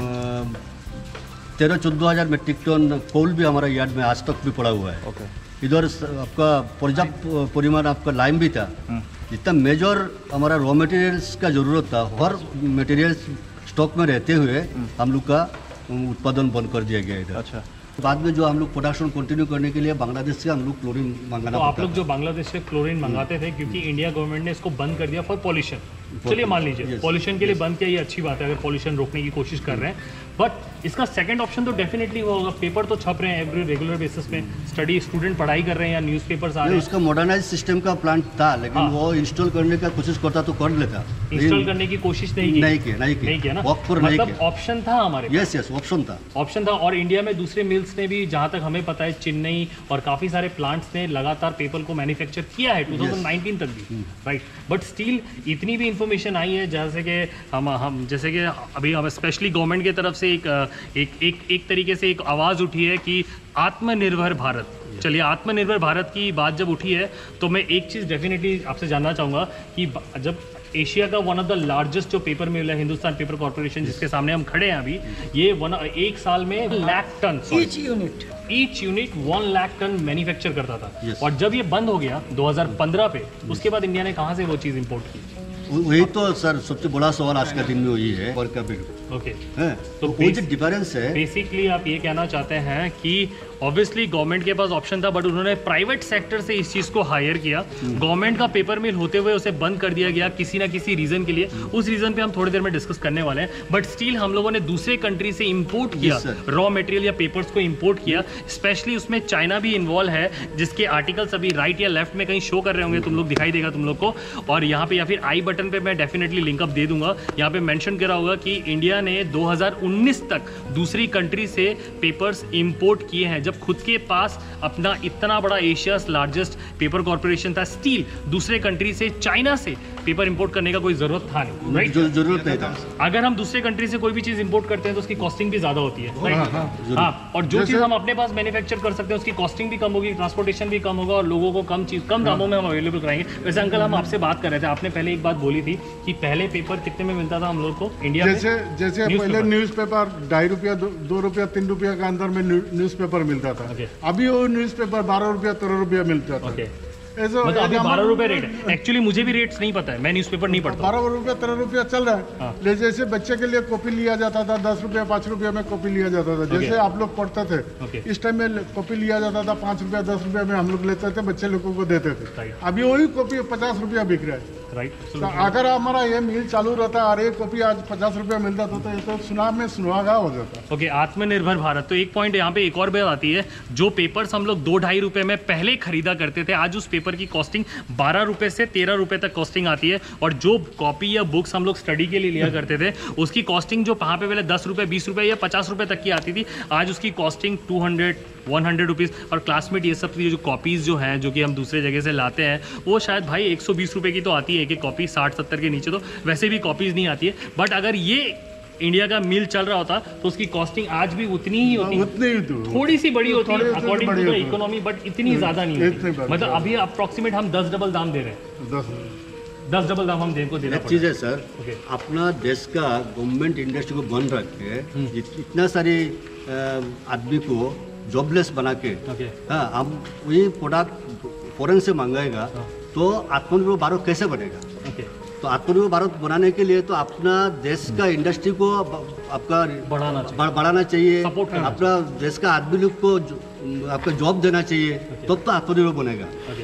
13-14 हज़ार मेट्रिक टन कोल भी हमारा यार्ड में आज तक भी पड़ा हुआ है। ओके। इधर आपका पर्याप्त परिमाण आपका लाइम भी था। जितना मेजर हमारा रॉ मटेरियल्स का ज़रूरत था, हर मटेरियल्स स्टॉक में रहते हुए हम लोग का उत्पादन बंद कर दिया गया इधर। अच्छा। बाद में जो हम लोग प्रोडक्शन कंटिन्यू करने के लिए बांग्लादेश से हम लोग क्लोरीन मंगाना तो आप लोग जो बांग्लादेश से क्लोरीन मंगाते थे, क्योंकि इंडिया गवर्नमेंट ने इसको बंद कर दिया फॉर पॉल्यूशन, चलिए मान लीजिए पॉल्यूशन के लिए बंद किया, ये अच्छी बात है अगर पॉल्यूशन रोकने की कोशिश कर रहे हैं। बट इसका सेकंड ऑप्शन तो डेफिनेटली वो होगा, पेपर तो छप रहे हैं एवरी रेगुलर बेसिस पे, स्टडी स्टूडेंट पढ़ाई कर रहे हैं या न्यूज़पेपर्स आ रहे हैं। उसका मॉडर्नाइज सिस्टम का प्लांट था, लेकिन वो इंस्टॉल करने का कोशिश करता तो कर लेता। इंस्टॉल करने की कोशिश नहीं की ना, मतलब ऑप्शन था हमारे, यस ऑप्शन था। और इंडिया में दूसरे मिल्स ने भी, जहाँ तक हमें पता है, चेन्नई और काफ़ी सारे प्लांट्स ने लगातार पेपर को मैन्युफैक्चर किया है 2019 तक भी, राइट। बट स्टिल इतनी भी इंफॉर्मेशन आई है, जैसे कि हम जैसे कि अभी हम स्पेशली गवर्नमेंट की तरफ से एक तरीके से एक आवाज़ उठी है कि आत्मनिर्भर भारत। चलिए, आत्मनिर्भर भारत की बात जब उठी है तो मैं एक चीज़ डेफिनेटली आपसे जानना चाहूँगा कि जब एशिया का वन ऑफ द लार्जेस्ट जो पेपर मिल है हिंदुस्तान पेपर कॉर्पोरेशन, जिसके सामने हम खड़े हैं अभी, ये एक साल में lakh ton each unit 1 lakh ton manufacture करता था। और जब ये बंद हो गया 2015 पे, उसके बाद इंडिया ने कहाँ से वो चीज़ इंपोर्ट की? वही तो सर सबसे बड़ा सवाल आज का दिन में वही है। ओके, तो वो जो डिफरेंस है, बेसिकली आप ये कहना चाहते हैं कि ऑब्वियसली गवर्नमेंट के पास ऑप्शन था, बट उन्होंने प्राइवेट सेक्टर से इस चीज़ को हायर किया। गवर्नमेंट का पेपर मिल होते हुए उसे बंद कर दिया गया किसी ना किसी रीज़न के लिए। उस रीज़न पे हम थोड़ी देर में डिस्कस करने वाले हैं। बट स्टिल हम लोगों ने दूसरे कंट्री से इंपोर्ट किया रॉ मटेरियल या पेपर्स को इंपोर्ट किया। स्पेशली उसमें चाइना भी इन्वॉल्व है, जिसके आर्टिकल्स अभी राइट या लेफ्ट में कहीं शो कर रहे होंगे, तुम लोग दिखाई देगा तुम लोग को। और यहाँ पे या फिर आई बटन पे मैं डेफिनेटली लिंक अप दे दूंगा। यहाँ पे मेंशन करा होगा कि इंडिया ने 2019 तक दूसरी कंट्री से पेपर्स इंपोर्ट किए हैं, जब खुद के पास अपना इतना बड़ा एशियाज लार्जेस्ट पेपर कॉर्पोरेशन था। स्टील दूसरे कंट्री से, चाइना से पेपर इंपोर्ट करने का कोई जरूरत था नहीं, राइट? जरूरत नहीं था। अगर हम दूसरे कंट्री से कोई भी चीज इंपोर्ट करते हैं तो उसकी कॉस्टिंग भी ज्यादा होती है, राइट? हाँ, और जो चीज हम अपने पास मैन्युफैक्चर कर सकते हैं उसकी कॉस्टिंग भी कम होगी, ट्रांसपोर्टेशन भी कम होगा और लोगों को कम दामों में हम अवेलेबल कराएंगे। वैसे अंकल हम आपसे बात कर रहे थे, आपने पहले एक बात बोली थी कि पहले पेपर कितने में मिलता था हम लोग को इंडिया में? जैसे पहले न्यूज़पेपर 2.5 रुपया 2 रुपया 3 रुपया के अंदर में न्यूज़पेपर मिलता था। अभी वो न्यूज़पेपर 12 रुपया 13 रुपया मिलता था। मतलब अभी 12 रुपए रेट है। एक्चुअली मुझे भी रेट्स नहीं पता है, मैं न्यूज़पेपर नहीं पढ़ता। 12 रुपया 13 रुपया चल रहा है। जैसे बच्चे के लिए कॉपी लिया जाता था 10 रुपया 5 रुपया में कॉपी लिया जाता था। जैसे आप लोग पढ़ते थे इस टाइम में कॉपी लिया जाता था 5 रुपया 10 रुपया में हम लोग लेते थे, बच्चे लोगों को देते थे। अभी वही कॉपी 50 रुपया बिक रहा है, राइट? तो अगर हमारा ये मिल चालू रहता और एक कॉपी आज 50 रुपया मिलता था तो ये तो सुनागा हो जाता। ओके, आत्मनिर्भर भारत। तो एक पॉइंट यहाँ पे एक और बात आती है, जो पेपर्स हम लोग 2-2.5 रुपए में पहले खरीदा करते थे, आज उस पेपर की कॉस्टिंग 12 रुपए से 13 रुपए तक कॉस्टिंग आती है। और जो कॉपी या बुक्स हम लोग स्टडी के लिए लिया करते थे उसकी कॉस्टिंग जो वहाँ पे पहले 10 रुपए 20 रुपए या 50 रुपए तक की आती थी, आज उसकी कॉस्टिंग 200-100 रुपीज़। और क्लासमेट ये सब जो कॉपीज़ जो हैं जो कि हम दूसरे जगह से लाते हैं वो शायद भाई 120 रुपए की तो आती है एक कॉपी, 60-70 के नीचे तो वैसे भी कॉपीज़ नहीं आती है। बट अगर ये इंडिया का मिल चल रहा होता तो उसकी कॉस्टिंग आज भी उतनी ही होती, थोड़ी सी बड़ी होती है according to the economy, but इतनी ज़्यादा नहीं होती। मतलब अभी अप्रॉक्सीमेट हम 10 डबल दाम दे रहे हैं, 10 डबल दाम हम को देना चीज़ है सर। अपना देश का गवर्नमेंट इंडस्ट्री को बंद रख के इतना सारे आदमी को जॉबलेस बना के हाँ हम वही प्रोडक्ट फॉरेन से मंगाएगा तो आत्मनिर्भर भारत कैसे बनेगा? तो आत्मनिर्भर भारत बनाने के लिए तो अपना देश का इंडस्ट्री को आपका बढ़ाना चाहिए, अपना देश का आदमी लोग को आपका जॉब देना चाहिए, तब तो आत्मनिर्भर बनेगा।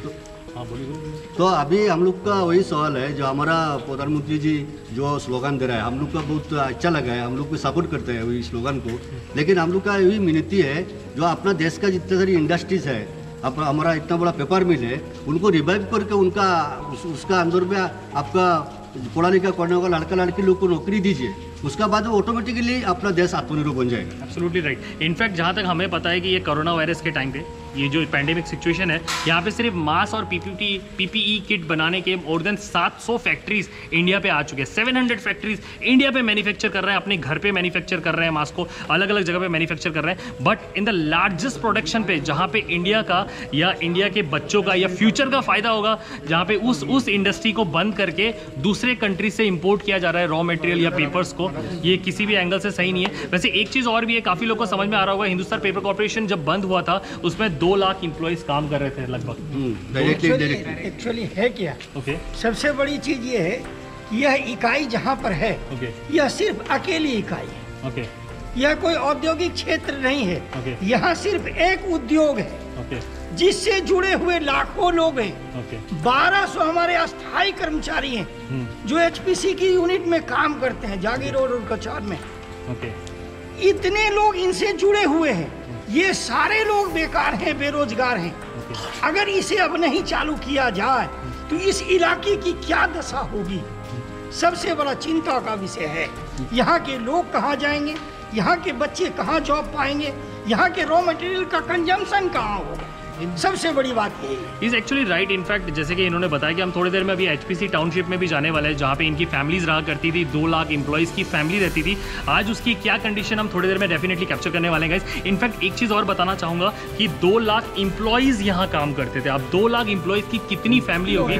तो अभी हम लोग का वही सवाल है, जो हमारा प्रधानमंत्री जी जो स्लोगन दे रहा है हम लोग का बहुत अच्छा लगा है, हम लोग को सपोर्ट करते हैं वही स्लोगन को। लेकिन हम लोग का यही विनती है, जो अपना देश का जितने सारी इंडस्ट्रीज है, हमारा इतना बड़ा पेपर मिल है, उनको रिवाइव करके उनका उसका अंदर में आपका पढ़ा लिखा करने वाला लड़का लड़की लोग को नौकरी दीजिए, उसका बाद वो ऑटोमेटिकली अपना देश आत्मनिर्भर बन जाएगा। Absolutely right. इनफैक्ट जहाँ तक हमें पता है कि ये कोरोना वायरस के टाइम पे ये जो पैंडेमिक सिचुएशन है, यहाँ पे सिर्फ मास्क और पीपीई किट बनाने के मोर देन 700 फैक्ट्रीज इंडिया पे आ चुके हैं। 700 फैक्ट्रीज इंडिया पे मैन्युफैक्चर कर रहे हैं, अपने घर पे मैन्युफैक्चर कर रहे हैं, मास्क को अलग अलग जगह पे मैन्युफैक्चर कर रहे हैं। But in the largest production पे जहाँ पे इंडिया का या इंडिया के बच्चों का या फ्यूचर का फायदा होगा, जहाँ पे उस इंडस्ट्री को बंद करके दूसरे कंट्री से इंपोर्ट किया जा रहा है रॉ मटेरियल या पेपर्स को, ये किसी भी एंगल से सही नहीं है। वैसे एक चीज़ और भी है, काफ़ी लोगों को समझ में आ रहा होगा, हिंदुस्तान पेपर कॉर्पोरेशन जब बंद हुआ था उसमें 2 लाख इंप्लॉइज काम कर रहे थे लगभग। एक्चुअली है क्या? सबसे बड़ी चीज़ ये है कि यह इकाई जहाँ पर है यह सिर्फ अकेली इकाई है, यह कोई औद्योगिक क्षेत्र नहीं है, यहाँ सिर्फ एक उद्योग है जिससे जुड़े हुए लाखों लोग हैं। 1200 हमारे अस्थायी कर्मचारी हैं जो एचपीसी की यूनिट में काम करते हैं, जागीर रोड और कचौर में। इतने लोग इनसे जुड़े हुए हैं, ये सारे लोग बेकार हैं, बेरोजगार हैं। अगर इसे अब नहीं चालू किया जाए तो इस इलाके की क्या दशा होगी, सबसे बड़ा चिंता का विषय है। यहाँ के लोग कहाँ जाएंगे, यहाँ के बच्चे कहाँ जॉब पाएंगे, यहाँ के रॉ मटेरियल का कंजम्पशन कहाँ होगा, सबसे बड़ी बात ये है। Is actually right. इनफैक्ट जैसे कि इन्होंने बताया कि हम थोड़ी देर में अभी एचपीसी टाउनशिप में भी जाने वाले हैं, जहाँ पे इनकी फैमिलीज रहा करती थी, 2 लाख एम्प्लॉइज की फैमिली रहती थी। आज उसकी क्या कंडीशन हम थोड़ी देर में डेफिनेटली कैप्चर करने वाले हैं गाइस। इनफैक्ट एक चीज़ और बताना चाहूँगा कि 2 लाख एम्प्लॉइज यहाँ काम करते थे। अब 2 लाख एम्प्लॉइज की कितनी फैमिली होगी?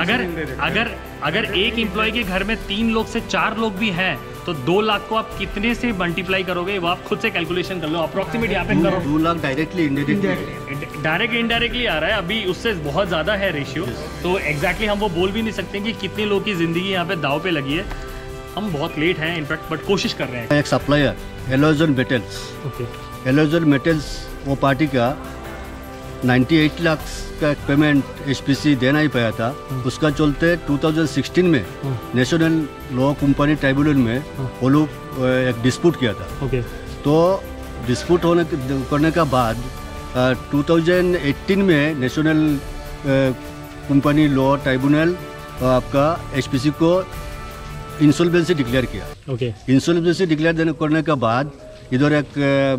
अगर एक एम्प्लॉय के घर में 3 लोग से 4 लोग भी हैं तो 2 लाख को आप कितने से मल्टीप्लाई करोगे, वो आप खुद से कैलकुलेशन कर लो, अप्रॉक्सीमेट यहाँ पे करो। 2 लाख डायरेक्टली डायरेक्ट इनडायरेक्टली आ रहा है, अभी उससे बहुत ज़्यादा है रेशियो। तो एग्जैक्टली हम वो बोल भी नहीं सकते कि कितने लोग की ज़िंदगी यहाँ पे दाव पे लगी है। हम बहुत लेट हैं इनफैक्ट, बट कोशिश कर रहे हैं। एक सप्लायर एलोजन मेटल्स, एलोजन मेटल्स वो पार्टी का 98 लाख का एक पेमेंट HPC दे नहीं पाया था, उसका चलते 2016 में नेशनल लॉ कंपनी ट्राइब्यूनल में वो लोग एक डिस्प्यूट किया था। तो डिस्प्यूट करने का बाद 2018 में नेशनल कंपनी लॉ ट्राइब्यूनल आपका HPC को इंसॉल्वेंसी डिक्लेयर किया। इंसॉल्वेंसी डिक्लेयर करने के बाद इधर एक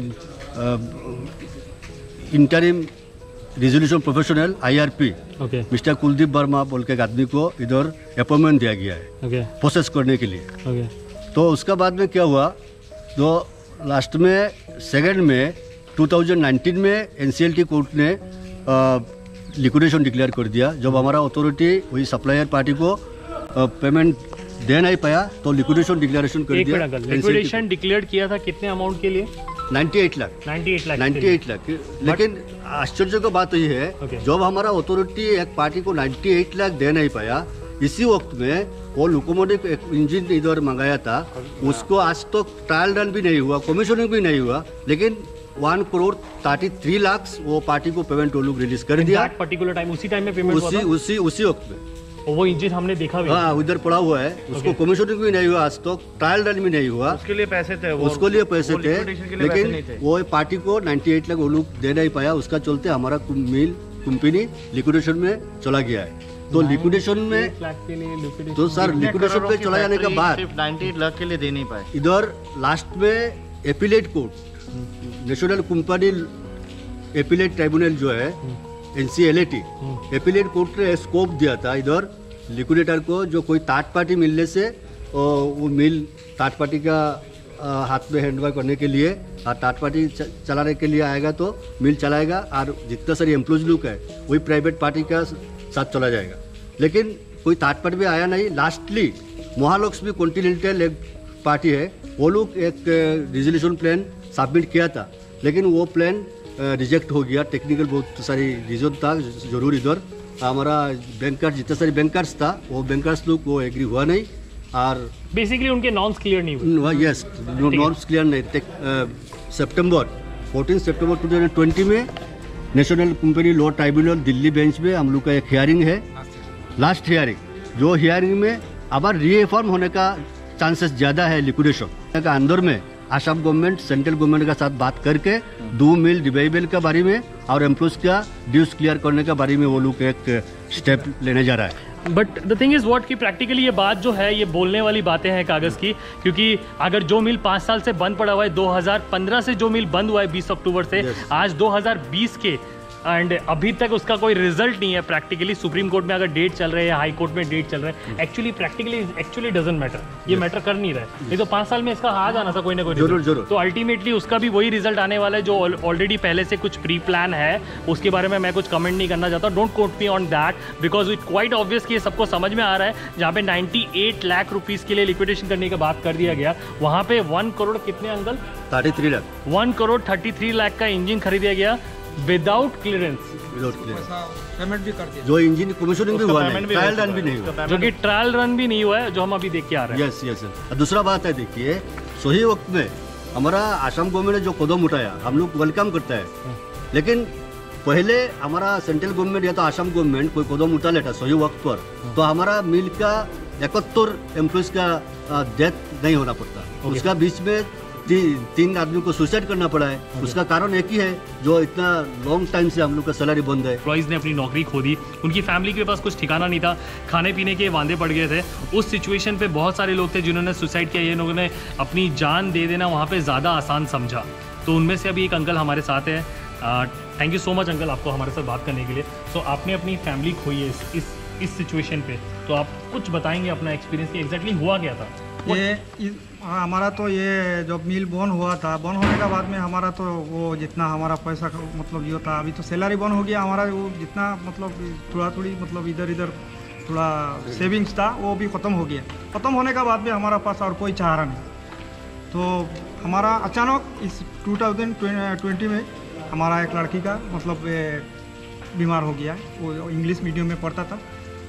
interim resolution professional IRP mister Kuldeep Verma बोल के एक आदमी को इधर अपॉइंटमेंट दिया गया है प्रोसेस करने के लिए। तो उसका बाद में क्या हुआ, तो लास्ट में सेकेंड में 2019 में NCLT कोर्ट ने लिक्विडेशन डिक्लेयर कर दिया। जब हमारा अथॉरिटी वही सप्लायर पार्टी को पेमेंट दे नहीं पाया तो लिक्विडेशन डिक्लेरेशन कर दिया। लिक्विडेशन डिक्लेयर किया था कितने अमाउंट के लिए? 98 लाख। लेकिन आश्चर्य की बात ये है जब हमारा अथॉरिटी एक पार्टी को 98 लाख दे नहीं पाया, इसी वक्त में वो लोकोमोटिव एक इंजन इधर मंगाया था, उसको आज तक तो ट्रायल रन भी नहीं हुआ, कमीशनिंग भी नहीं हुआ, लेकिन 1,33 लाख वो पार्टी को पेमेंट वो लोग रिलीज कर दिया। पर्टिकुलर टाइम उसी टाइम में पेमेंट हुआ था? उसी वक्त में वो इंजन हमने देखा भी। हाँ, उधर पड़ा हुआ है, उसको कमीशनिंग भी नहीं हुआ, आज तक ट्रायल रन भी नहीं हुआ। उसके लिए पैसे थे, लेकिन वो पार्टी को 98 लाख वो लोग दे नहीं पाया, उसका चलते हमारा मिल कंपनी लिक्विडेशन में चला गया है। तो लिक्विडेशन में तो सर लिक्विडेशन पे चला जाने के बाद 98 लाख के लिए दे नहीं पाए। इधर लास्ट में appellate court national company appellate tribunal जो है NCLAT एपिलेट कोर्ट ने स्कोप दिया था इधर लिक्विडेटर को, जो कोई थर्ड पार्टी मिलने से वो मिल थर्ड पार्टी का हाथ में हैंडओवर करने के लिए और थर्ड पार्टी चलाने के लिए आएगा तो मिल चलाएगा, और जितना सारी एम्प्लॉयज लोग है वही प्राइवेट पार्टी का साथ चला जाएगा। लेकिन कोई थर्ड पार्टी भी आया नहीं। लास्टली महालक्ष्मी भी कॉन्टिनेंटल एक पार्टी है, वो लोग एक रिजोल्यूशन प्लान सबमिट किया था, लेकिन वो प्लान रिजेक्ट हो गया। टेक्निकल बहुत सारी रीजन था, जरूर इधर हमारा बैंकर्स जितने सारे बैंकर्स था वो बैंकर्स लोग वो एग्री हुआ नहीं, और बेसिकली उनके नॉर्म्स क्लियर नहीं हुए। यस, नॉर्म्स क्लियर नहीं। 14 सितंबर 2020 में national company law tribunal Delhi bench में हम लोग का एक हियरिंग है, लास्ट हियरिंग, जो हियरिंग में अब रीफॉर्म होने का चांसेस ज़्यादा है। लिक्विडेशन का अंदर में आसाम गवर्नमेंट सेंट्रल गवर्नमेंट का साथ बात करके 2 मिल रिवाइवल के बारे में और एम्प्लॉयज का ड्यूज क्लियर करने के बारे में वो लोग एक स्टेप लेने जा रहा है। But the thing is what कि प्रैक्टिकली ये बात जो है ये बोलने वाली बातें हैं कागज़ की, क्योंकि अगर जो मिल 5 साल से बंद पड़ा हुआ है, 2015 से जो मिल बंद हुआ है 20 अक्टूबर से आज 2020 के, एंड अभी तक उसका कोई रिजल्ट नहीं है। प्रैक्टिकली सुप्रीम कोर्ट में अगर डेट चल रहे हैं, हाई कोर्ट में डेट चल रहे हैं, एक्चुअली डजंट मैटर, ये मैटर कर नहीं रहा है। नहीं तो 5 साल में इसका आ जाना था कोई ना कोई जरूर। तो अल्टीमेटली उसका भी वही रिजल्ट आने वाला है जो ऑलरेडी पहले से कुछ प्री प्लान है, उसके बारे में मैं कुछ कमेंट नहीं करना चाहता। Don't quote me on that because it quite obvious कि ये सबको समझ में आ रहा है। जहाँ पे 98 लाख रुपीज़ के लिए लिक्विडेशन करने की बात कर दिया गया, वहाँ पे 1 करोड़ कितने अंकल? 33 लाख 1 करोड़ 33 लाख का इंजन खरीदा गया विदाउट क्लियरेंस, पेमेंट भी कर दिया, जो इंजन कमीशनिंग भी हुआ नहीं, ट्रायल रन भी नहीं हुआ, जो कि ट्रायल रन भी नहीं हुआ है, जो हम अभी देख के आ रहे हैं। यस। दूसरा बात है, देखिए सही वक्त में हमारा आसाम गवर्नमेंट ने जो कदम उठाया हम लोग वेलकम करता है, लेकिन पहले हमारा सेंट्रल गवर्नमेंट या तो आसाम गवर्नमेंट कोई कदम उठा लेता सही वक्त पर, तो हमारा मिल का 71 एम्प्लॉयज का डेथ नहीं होना पड़ता। उसका बीच में 3 आदमी को सुसाइड करना पड़ा है। उसका कारण एक ही है, जो इतना लॉन्ग टाइम से हम लोग का सैलरी बंद है। एम्प्लॉइज ने अपनी नौकरी खो दी, उनकी फैमिली के पास कुछ ठिकाना नहीं था, खाने पीने के वांदे पड़ गए थे। उस सिचुएशन पे बहुत सारे लोग थे जिन्होंने सुसाइड किया। ये लोगों ने अपनी जान दे देना वहाँ पे ज़्यादा आसान समझा। तो उनमें से अभी एक अंकल हमारे साथ है। Thank you so much uncle आपको हमारे साथ बात करने के लिए। तो आपने अपनी फैमिली खोई है इस सिचुएशन पे, तो आप कुछ बताएंगे अपना एक्सपीरियंस कि एग्जैक्टली हुआ क्या था? हमारा तो ये जब मिल बंद हुआ था, बंद होने के बाद में हमारा तो वो जितना हमारा पैसा मतलब ये था, अभी तो सैलरी बंद हो गया हमारा, वो जितना मतलब थोड़ी मतलब इधर थोड़ा सेविंग्स था वो भी ख़त्म हो गया। ख़त्म होने के बाद में हमारा पास और कोई चारा नहीं। तो हमारा अचानक इस 2020 में हमारा एक लड़की का मतलब बीमार हो गया, वो इंग्लिश मीडियम में पढ़ता था।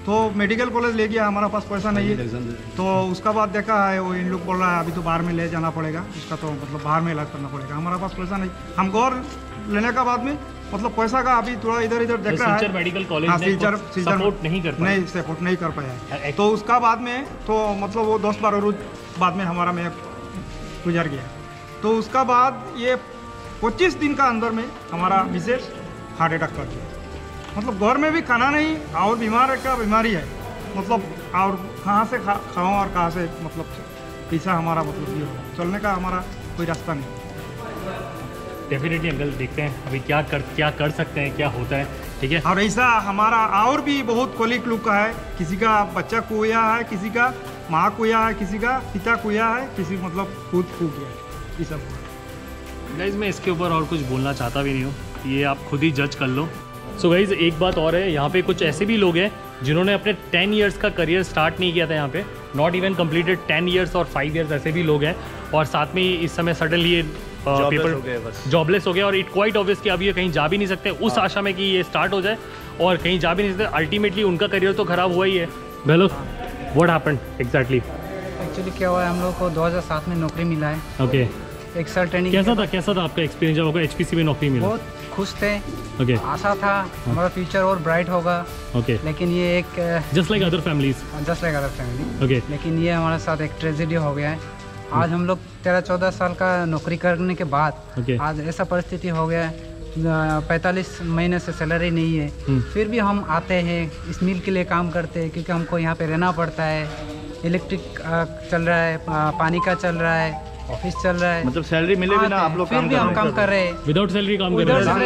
तो मेडिकल कॉलेज ले गया, हमारा पास पैसा नहीं है। तो उसका बाद देखा है वो इन लोग बोल रहा है अभी तो बाहर में ले जाना पड़ेगा, उसका तो मतलब बाहर में इलाज करना पड़ेगा, हमारा पास पैसा नहीं। हम गौर लेने का बाद में मतलब पैसा का अभी थोड़ा इधर इधर देख रहा है। मेडिकल कॉलेज सपोर्ट नहीं कर पाया है। तो उसका बाद में तो मतलब वो 10-12 रोज बाद में हमारा में गुजर गया। तो उसका बाद ये 25 दिन का अंदर में हमारा विशेष हार्ट अटैक कर दिया। मतलब घर में भी खाना नहीं और बीमारी है, मतलब और कहाँ से खाऊं और कहाँ से मतलब पैसा हमारा मतलब ये होगा, चलने का हमारा कोई रास्ता नहीं। डेफिनेटली अंकल देखते हैं अभी क्या कर सकते हैं, क्या होता है, ठीक है। और ऐसा हमारा और भी बहुत कोलिक लोग का है, किसी का बच्चा खोया है, किसी का माँ खोया है, किसी का पिता खोया है, किसी मतलब खुद खो गया है, ये सब। गाइज मैं इसके ऊपर और कुछ बोलना चाहता भी नहीं हूँ, ये आप खुद ही जज कर लो। सो गाइज एक बात और है, यहाँ पे कुछ ऐसे भी लोग हैं जिन्होंने अपने 10 इयर्स का करियर स्टार्ट नहीं किया था यहाँ पे, नॉट इवन कम्प्लीटेड 10 इयर्स और 5 इयर्स, ऐसे भी लोग हैं। और साथ में इस समय सडनली ये पेपर जॉबलेस हो गया और इट क्वाइट ऑब्वियस कि अब ये कहीं जा भी नहीं सकते, उस आशा में कि ये स्टार्ट हो जाए और कहीं जा भी नहीं सकते। अल्टीमेटली उनका करियर तो खराब हुआ ही है। Hello, what happened exactly? Actually क्या हुआ है, हम लोग को 2007 में नौकरी मिला है। ओके, एक साल ट्रेनिंग। कैसा था आपका एक्सपीरियंस जब आपको एचपीसी में नौकरी मिला? बहुत खुश थे। ओके, आशा था हमारा फ्यूचर और ब्राइट होगा। ओके, लेकिन ये एक just like other family. Okay, लेकिन ये हमारे साथ एक ट्रेजेडी हो गया है। आज हम लोग 13-14 साल का नौकरी करने के बाद आज ऐसा परिस्थिति हो गया है, 45 महीने से सैलरी नहीं है। फिर भी हम आते हैं, इस मिल के लिए काम करते हैं, क्योंकि हमको यहाँ पे रहना पड़ता है। इलेक्ट्रिक चल रहा है, पानी का चल रहा है, ऑफिस चल रहा है, मतलब सैलरी मिले बिना आप लोग फिर भी हम काम कर रहे हैं। विदाउट सैलरी काम कर रहे हैं?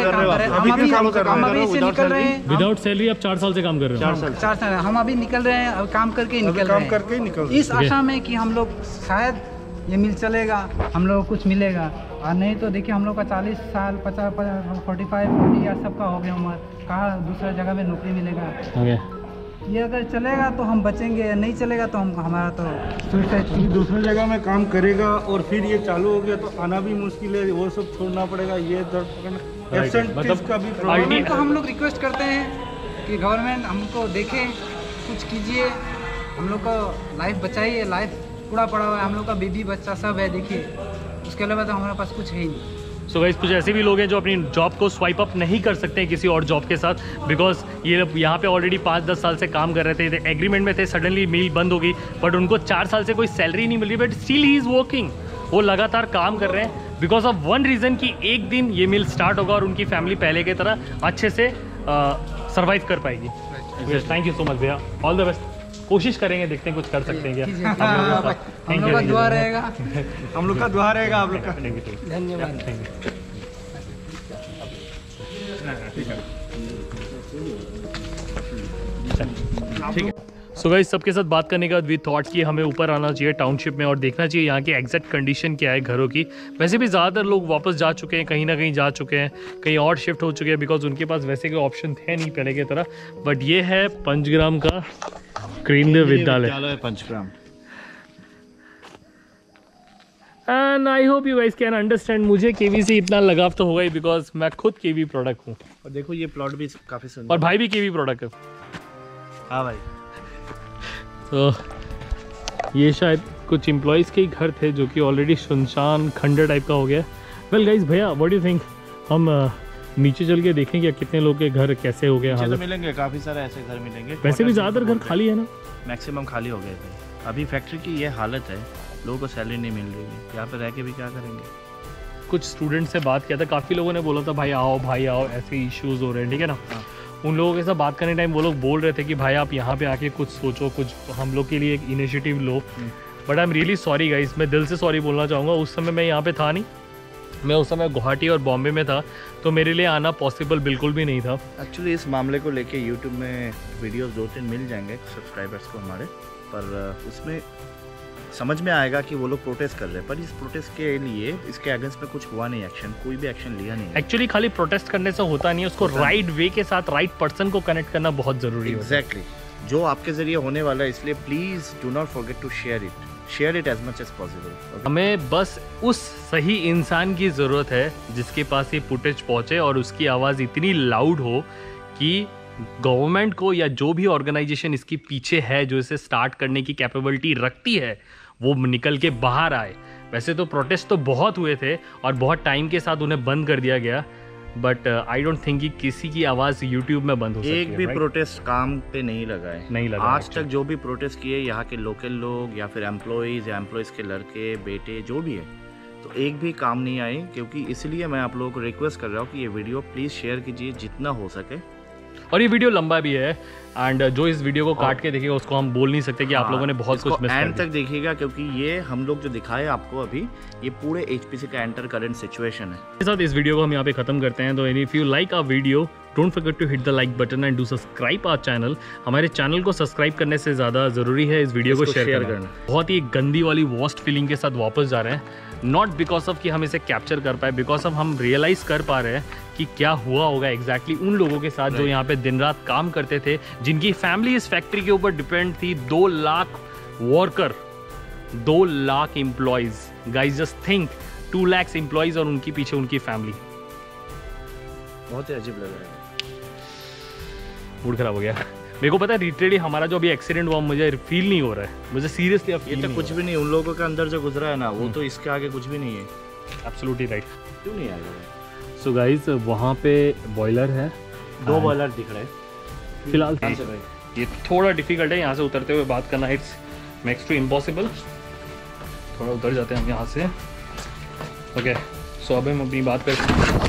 हम अभी से निकल रहे हैं। विदाउट सैलरी आप 4 साल से काम कर रहे हो? 4 साल हम अभी निकल रहे हैं, काम करके ही निकल रहे हैं, इस आशा में कि हम लोग शायद ये मिल चलेगा, हम लोग को कुछ मिलेगा। और नहीं तो देखिए हम लोग का 40 साल 50 45 या सबका हो गया उम्र, कहाँ दूसरा जगह में नौकरी मिलेगा। ये अगर चलेगा तो हम बचेंगे, नहीं चलेगा तो हम हमारा तो सुसाइड। दूसरी जगह में काम करेगा और फिर ये चालू हो गया तो आना भी मुश्किल है, वो सब छोड़ना पड़ेगा, ये दर्द पकड़ना, एब्सेंट का भी गवर्नमेंट को हम लोग रिक्वेस्ट करते हैं कि गवर्नमेंट हमको देखे, कुछ कीजिए, हम लोग का लाइफ बचाइए। लाइफ पूरा पड़ा हुआ है, हम लोग का बेबी बच्चा सब है, देखिए, उसके अलावा तो हमारे पास कुछ है ही नहीं। सो गाइस कुछ ऐसे भी लोग हैं जो अपनी जॉब को स्वाइप अप नहीं कर सकते हैं किसी और जॉब के साथ, बिकॉज ये यहाँ पे ऑलरेडी 5-10 साल से काम कर रहे थे, एग्रीमेंट में थे, सडनली मिल बंद हो गई, बट उनको 4 साल से कोई सैलरी नहीं मिल रही, but still he is working. वो लगातार काम कर रहे हैं बिकॉज ऑफ वन रीज़न कि एक दिन ये मिल स्टार्ट होगा और उनकी फैमिली पहले की तरह अच्छे से सर्वाइव कर पाएगी। थैंक यू सो मच भैया, ऑल द बेस्ट। कोशिश करेंगे, देखते हैं कुछ कर सकते हैं क्या। हम लोग का दुआ रहेगा, हम लोग का दुआ रहेगा आप लोग का। धन्यवाद। ठीक है। सो गाइस सबके साथ बात करने के बाद वी थॉट कि हमें ऊपर आना चाहिए टाउनशिप में और देखना चाहिए यहाँ की एग्जैक्ट कंडीशन क्या है घरों की। वैसे भी ज़्यादातर लोग वापस जा चुके हैं, कहीं ना कहीं जा चुके हैं, कहीं और शिफ्ट हो चुके हैं, बिकॉज उनके पास वैसे कोई ऑप्शन थे नहीं पहले की तरह। बट ये है पंचग्राम का Kendriya Vidyalaya Panchgram. And I hope you guys can understand, मुझे केवी से इतना लगाव तो होगा ही बिकॉज मैं खुद केवी प्रोडक्ट हूँ। और देखो ये प्लॉट भी काफ़ी सुंदर, और भाई भी केवी प्रोडक्ट है। हाँ भाई। तो ये शायद कुछ एम्प्लॉयज़ के ही घर थे जो कि ऑलरेडी सुनसान खंडर टाइप का हो गया। वेल गाइस भैया व्हाट डू यू थिंक, हम नीचे चल के देखें क्या कितने लोग के घर कैसे हो गए? तो मिलेंगे, काफ़ी सारे ऐसे घर मिलेंगे। वैसे भी ज़्यादातर घर खाली है ना, मैक्सिमम खाली हो गए थे। अभी फैक्ट्री की ये हालत है, लोगों को सैलरी नहीं मिल रही है, यहाँ पे रह के भी क्या करेंगे। कुछ स्टूडेंट से बात किया था, काफ़ी लोगों ने बोला था भाई आओ ऐसे इश्यूज़ हो रहे हैं, ठीक है ना। उन लोगों के साथ बात करने टाइम वो लोग बोल रहे थे कि भाई आप यहाँ पे आके कुछ सोचो, कुछ हम लोग के लिए एक इनिशिएटिव लो। But I am really sorry guys, मैं दिल से सॉरी बोलना चाहूँगा। उस समय मैं यहाँ पे था नहीं, मैं उस समय गुवाहाटी और बॉम्बे में था, तो मेरे लिए आना पॉसिबल बिल्कुल भी नहीं था। एक्चुअली इस मामले को लेके यूट्यूब में वीडियोस 2-3 मिल जाएंगे सब्सक्राइबर्स को हमारे, पर उसमें समझ में आएगा कि वो लोग प्रोटेस्ट कर रहे हैं। पर इस प्रोटेस्ट के लिए इसके अगेंस्ट में कुछ हुआ नहीं, एक्शन कोई भी एक्शन लिया नहीं। एक्चुअली खाली प्रोटेस्ट करने से होता नहीं है, उसको राइट वे के साथ राइट पर्सन को कनेक्ट करना बहुत ज़रूरी है। एग्जैक्टली, जो आपके ज़रिए होने वाला है, इसलिए please do not forget to share it as much as possible. हमें बस उस सही इंसान की ज़रूरत है जिसके पास ये फुटेज पहुँचे और उसकी आवाज़ इतनी लाउड हो कि गवर्नमेंट को या जो भी ऑर्गेनाइजेशन इसके पीछे है, जो इसे स्टार्ट करने की कैपेबिलिटी रखती है, वो निकल के बाहर आए। वैसे तो प्रोटेस्ट तो बहुत हुए थे और बहुत टाइम के साथ उन्हें बंद कर दिया गया, बट आई डोंट थिंक कि किसी की आवाज़ यूट्यूब में बंद हो सकती है। एक भी प्रोटेस्ट काम पे नहीं लगा है, नहीं लगा आज तक। जो भी प्रोटेस्ट किए यहाँ के लोकल लोग या फिर एम्प्लॉयज़ या एम्प्लॉयज़ के लड़के बेटे जो भी है, तो एक भी काम नहीं आए। क्योंकि इसलिए मैं आप लोगों को रिक्वेस्ट कर रहा हूँ कि ये वीडियो प्लीज़ शेयर कीजिए जितना हो सके। और ये वीडियो लंबा भी है एंड जो इस वीडियो को काट के देखेगा उसको हम बोल नहीं सकते कि आप लोगों ने बहुत कुछ मिस कर दिया। एंड तक देखिएगा, क्योंकि ये हम लोग जो दिखाए आपको अभी, ये पूरे HPC का एंटर करंट सिचुएशन है। इसके साथ इस वीडियो को हम यहाँ पे खत्म करते हैं। तो if you like our video, don't forget to hit the like button and do subscribe our channel. हमारे चैनल को सब्सक्राइब करने से ज़्यादा ज़रूरी है इस वीडियो को शेयर करना। बहुत ही गंदी वाली वर्स्ट फीलिंग के साथ वापस जा रहे हैं, नॉट बिकॉज ऑफ कि हम इसे कैप्चर कर पाए, बिकॉज ऑफ हम रियलाइज़ कर पा रहे हैं कि क्या हुआ होगा एग्जैक्टली उन लोगों के साथ जो यहाँ पे दिन रात काम करते थे, जिनकी फैमिली इस फैक्ट्री के ऊपर डिपेंड थी। 2 lakh worker, 2 lakh employees. Guys just think, 2 lakh employees और उनके पीछे उनकी फैमिली। बहुत ही अजीब लग रहा है, मूड खराब हो गया। मेरे को पता है लिटरली हमारा जो अभी एक्सीडेंट हुआ मुझे फील नहीं हो रहा है, मुझे सीरियसली अब ये तो कुछ भी नहीं। उन लोगों के अंदर जो गुजरा है ना, वो तो इसके आगे कुछ भी नहीं है। Absolutely right. क्यों नहीं आएगा? सो गाइज वहाँ पे बॉयलर है, 2 बॉयलर दिख रहे हैं फिलहाल। ये थोड़ा डिफिकल्ट है यहाँ से उतरते हुए बात करना, इट्स नेक्स्ट टू इम्पॉसिबल। थोड़ा उतर जाते हैं हम यहाँ से। ओके, सो अब हम अपनी बात करते हैं।